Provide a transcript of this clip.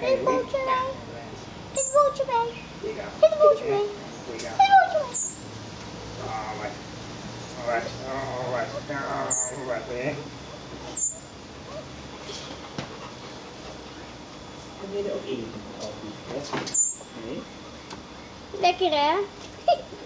Dit bootje mee. Dit bootje mee. Dit bootje mee. Dit bootje mee. Wil je er ook in? Nee? Lekker hè?